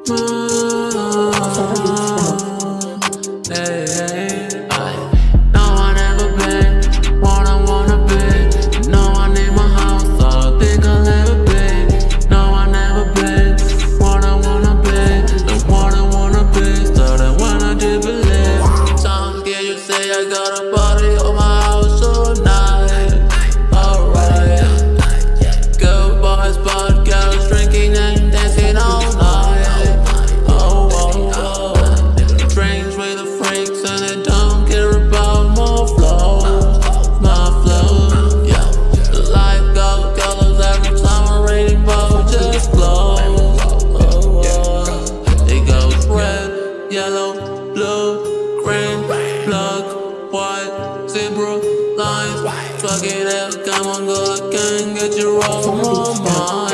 Hey, hey, no, I never been what I wanna be. No, I need my house, so I think I'll ever be. No, I never been what I wanna be. And what I wanna be, so that when I do believe. Sometimes yeah, you say I got a party on my house all night. Alright, good boys, but girls drinking and dancing all night. Drinks with the freaks and they don't care about my flows. Yeah. The life got colors every time a rainbow just glows. It goes red, yellow, blue, green, black, white, zebra lines. Fuck it out, come on, go, I can get you off my mind.